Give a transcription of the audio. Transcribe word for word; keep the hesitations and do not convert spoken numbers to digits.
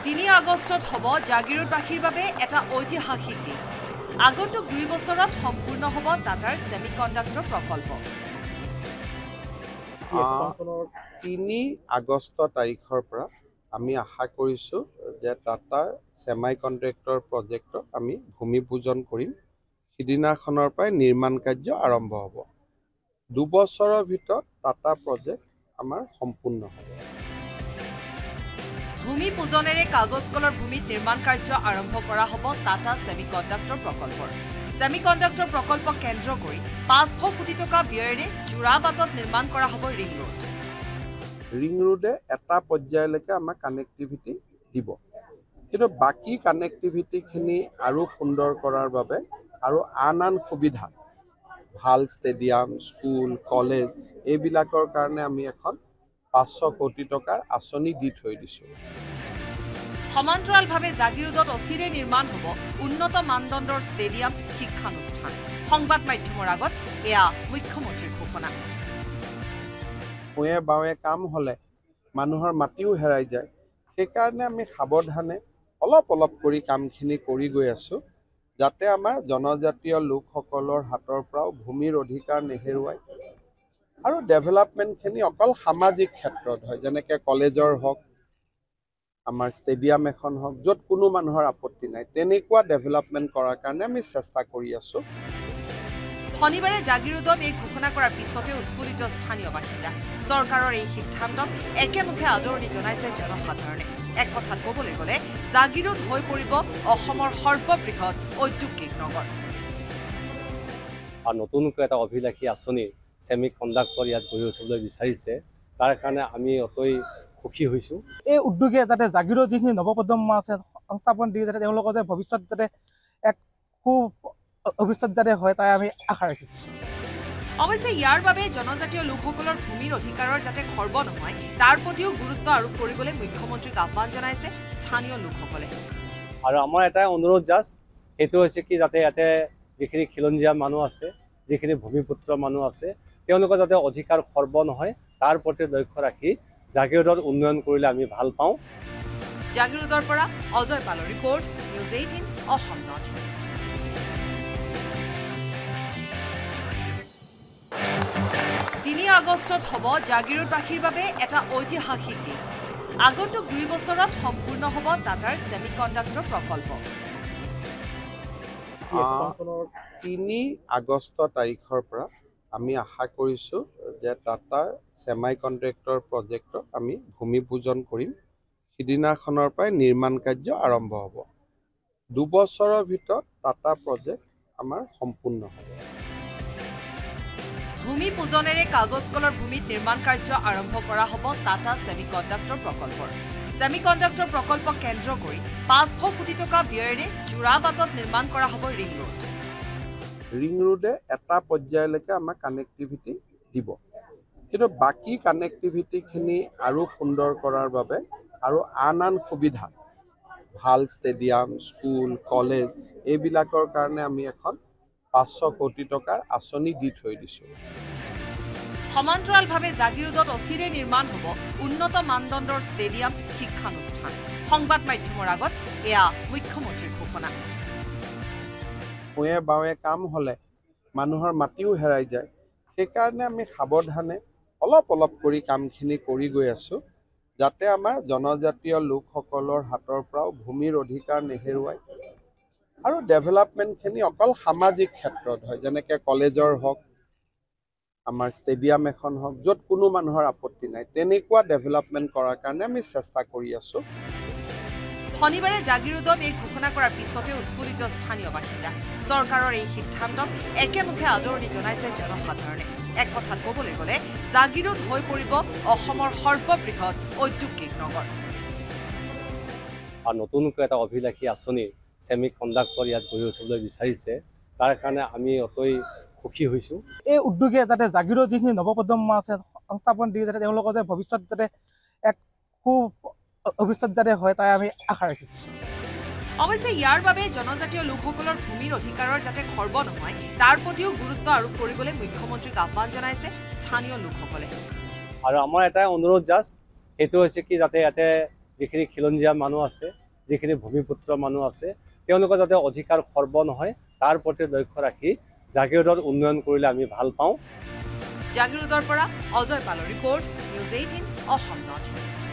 তিনি আগষ্টত হ'ব জাগিৰোডবাসীৰ বাবে এটা ঐতিহাসিক দিন। আগন্তুক দুই বছৰত সম্পূৰ্ণ হ'ব টাটাৰ ছেমিকণ্ডাক্টৰ প্ৰকল্প। তিনি আগষ্ট তাৰিখৰ পৰা আমি আশা কৰিছোঁ যে টাটাৰ ছেমিকণ্ডাক্টৰ প্ৰজেক্টত আমি ভূমি পূজন কৰিম। সিদিনাখনৰ পৰাই নিৰ্মাণ কাৰ্য আৰম্ভ হ'ব। দুবছৰৰ ভিতৰত টাটা প্ৰজেক্ট আমাৰ সম্পূৰ্ণ হ'ব। ভূমি পূজনেৰে কাগজ কলৰ ভূমিত নিৰ্মাণ কাৰ্য আৰম্ভ কৰা হ'ব টাটা ছেমিকণ্ডাক্টৰ প্ৰকল্পৰ। ছেমিকণ্ডাক্টৰ প্ৰকল্প কেন্দ্ৰ কৰি পাঁচশ কোটি টকা ব্যয়েৰে যোৰাবাটত নিৰ্মাণ কৰা হ'ব ৰিং ৰোড। ৰিং ৰোডে এটা পৰ্যায়লৈকে আমাক কানেক্টিভিটি দিব, কিন্তু বাকী কানেক্টিভিটিখিনি আৰু সুন্দৰ কৰাৰ বাবে আৰু আন আন সুবিধা, ভাল ষ্টেডিয়াম, স্কুল, কলেজ এইবিলাকৰ কাৰণে আমি এখন পাঁচশ কোটি টকাৰ আঁচনি দি থৈ দিছোঁ। সমান্তৰালভাৱে জাগিৰোডত অচিৰে নিৰ্মাণ হ'ব উন্নত মানদণ্ডৰ ষ্টেডিয়াম, শিক্ষানুষ্ঠান। সংবাদ মাধ্যমৰ আগত এয়া মুখ্যমন্ত্ৰীৰ ঘোষণা। ভূঞে বাৱে কাম হ'লে মানুহৰ মাটিও হেৰাই যায়, সেইকাৰণে আমি সাৱধানে অলপ অলপ কৰি কামখিনি কৰি গৈ আছোঁ, যাতে আমাৰ জনজাতীয় লোকসকলৰ হাতৰ পৰাও ভূমিৰ অধিকাৰ নেহেৰুৱায় আৰু ডেভেলপমেণ্টখিনি অকল সামাজিক ক্ষেত্ৰত হয়, যেনেকৈ কলেজৰ হওক, আমাৰ ষ্টেডিয়াম এখন হওক, য'ত কোনো মানুহৰ আপত্তি নাই, তেনেকুৱা ডেভেলপমেণ্ট কৰাৰ কাৰণে আমি চেষ্টা কৰি আছোঁ। শনিবাৰে জাগিৰোডত এই ঘোষণা কৰাৰ পিছতে উৎফুল্লিত স্থানীয় বাসিন্দা। চৰকাৰৰ এই সিদ্ধান্তক একেমুখে আদৰণি জনাইছে জনসাধাৰণে। এক কথাত ক'বলৈ গ'লে জাগিৰোড হৈ পৰিব অসমৰ সৰ্ববৃহৎ ঔদ্যোগিক নগৰ। আৰু নতুনকৈ এটা অভিলাষী আঁচনি ছেমি কণ্ডাক্টৰ ইয়াত গঢ়ি উঠিবলৈ বিচাৰিছে, তাৰ কাৰণে আমি অতই সুখী হৈছোঁ। এই উদ্যোগে যাতে জাগিৰোড যিখিনি নৱপ্ৰজন্ম আছে সংস্থাপন দি যাতে তেওঁলোকৰ যে ভৱিষ্যত যাতে এক সু ভৱিষ্যত যাতে হয় তাই আমি আশা ৰাখিছোঁ। অৱশ্যে ইয়াৰ বাবে জনজাতীয় লোকসকলৰ ভূমিৰ অধিকাৰৰ যাতে খৰ্ব নহয় তাৰ প্ৰতিও গুৰুত্ব আৰোপ কৰিবলৈ মুখ্যমন্ত্ৰীক আহ্বান জনাইছে স্থানীয় লোকসকলে। আৰু আমাৰ এটাই অনুৰোধ জাষ্ট, সেইটো হৈছে কি যাতে ইয়াতে যিখিনি খিলঞ্জীয়া মানুহ আছে, যিখিনি ভূমিপুত্ৰ মানুহ আছে, তেওঁলোকৰ যাতে অধিকাৰ খৰ্ব নহয় তাৰ প্ৰতি লক্ষ্য ৰাখি জাগিৰোডত উন্নয়ন কৰিলে আমি ভাল পাওঁ। জাগিৰোডৰ পৰা অজয় পালৰ report, news eighteen Assam north east. তিনি আগষ্টত হ'ব জাগিৰোডবাসীৰ বাবে এটা ঐতিহাসিক দিন। আগন্তুক দুই বছৰত সম্পূৰ্ণ হ'ব টাটাৰ ছেমিকণ্ডাক্টৰ প্ৰকল্প। তিনি আগষ্ট তাৰিখৰ পৰা আমি আশা কৰিছোঁ যে টাটাৰ ছেমিকণ্ডাক্টৰ প্ৰজেক্টত আমি ভূমি পূজন কৰিম। সিদিনাখনৰ পৰাই নিৰ্মাণ কাৰ্য আৰম্ভ হ'ব। দুবছৰৰ ভিতৰত টাটা প্ৰজেক্ট আমাৰ সম্পূৰ্ণ হ'ব। ভূমি পূজনেৰে কাগজ কলৰ ভূমিত নিৰ্মাণ কাৰ্য আৰম্ভ কৰা হ'ব টাটা ছেমিকণ্ডাক্টৰ প্ৰকল্পৰ। ছেমিকণ্ডাক্টৰ প্ৰকল্প কেন্দ্ৰ কৰি পাঁচশ কোটি টকা ব্যয়েৰে যোৰাবাটত নিৰ্মাণ কৰা হ'ব ৰিং ৰোড। ৰিং ৰোডে এটা পৰ্যায়লৈকে আমাক কানেক্টিভিটি দিব, কিন্তু বাকী কানেক্টিভিটিখিনি আৰু সুন্দৰ কৰাৰ বাবে আৰু আন আন সুবিধা, ভাল ষ্টেডিয়াম, স্কুল, কলেজ এইবিলাকৰ কাৰণে আমি এখন পাঁচশ কোটি টকাৰ আঁচনি দি থৈ দিছোঁ। সমান্তৰালভাৱে জাগিৰোডত অচিৰে নিৰ্মাণ হ'ব উন্নত মানদণ্ডৰ ষ্টেডিয়াম, শিক্ষানুষ্ঠান। সংবাদ মাধ্যমৰ আগত এয়া মুখ্যমন্ত্ৰীৰ ঘোষণা। ভূঞে বাৱে কাম হ'লে মানুহৰ মাটিও হেৰাই যায়, সেইকাৰণে আমি সাৱধানে অলপ অলপ কৰি কামখিনি কৰি গৈ আছোঁ, যাতে আমাৰ জনজাতীয় লোকসকলৰ হাতৰ পৰাও ভূমিৰ অধিকাৰ নেহেৰুৱায় আৰু ডেভেলপমেণ্টখিনি অকল সামাজিক ক্ষেত্ৰত হয়, যেনেকৈ কলেজৰ হওক, আমাৰ ষ্টেডিয়াম এখন হওক, য'ত কোনো মানুহৰ আপত্তি নাই, তেনেকুৱা ডেভেলপমেণ্ট কৰাৰ কাৰণে আমি চেষ্টা কৰি আছোঁ। শনিবাৰে জাগিৰোডত এই ঘোষণা কৰাৰ পিছতে উৎফুল্লিত স্থানীয় বাসিন্দা। চৰকাৰৰ এই সিদ্ধান্তক একেমুখে আদৰণি জনাইছে জনসাধাৰণে। এক কথাত ক'বলৈ গ'লে জাগিৰোড হৈ পৰিব অসমৰ সৰ্ববৃহৎ ঔদ্যোগিক নগৰ। আৰু নতুনকৈ এটা অভিলাষী আঁচনি ছেমি কণ্ডাক্টৰ ইয়াত গঢ়ি উঠিবলৈ বিচাৰিছে, তাৰ কাৰণে আমি অতই সুখী হৈছোঁ। এই উদ্যোগে যাতে জাগিৰোড যিখিনি নৱপ্ৰজন্ম আছে সংস্থাপন দি যাতে তেওঁলোকৰ যে ভৱিষ্যত যাতে এক সু ভৱিষ্যত যাতে হয় তাই আমি আশা ৰাখিছোঁ। অৱশ্যে ইয়াৰ বাবে জনজাতীয় লোকসকলৰ ভূমিৰ অধিকাৰৰ যাতে খৰ্ব নহয় তাৰ প্ৰতিও গুৰুত্ব আৰোপ কৰিবলৈ মুখ্যমন্ত্ৰীক আহ্বান জনাইছে স্থানীয় লোকসকলে। আৰু আমাৰ এটাই অনুৰোধ জাষ্ট, সেইটো হৈছে কি যাতে ইয়াতে যিখিনি খিলঞ্জীয়া মানুহ আছে, যিখিনি ভূমিপুত্ৰ মানুহ আছে, তেওঁলোকৰ যাতে অধিকাৰ খৰ্ব নহয় তাৰ প্ৰতি লক্ষ্য ৰাখি জাগিৰোডত উন্নয়ন কৰিলে আমি ভাল পাওঁ। জাগিৰোডৰ পৰা অজয় পালৰ report, news eighteen Assam north east.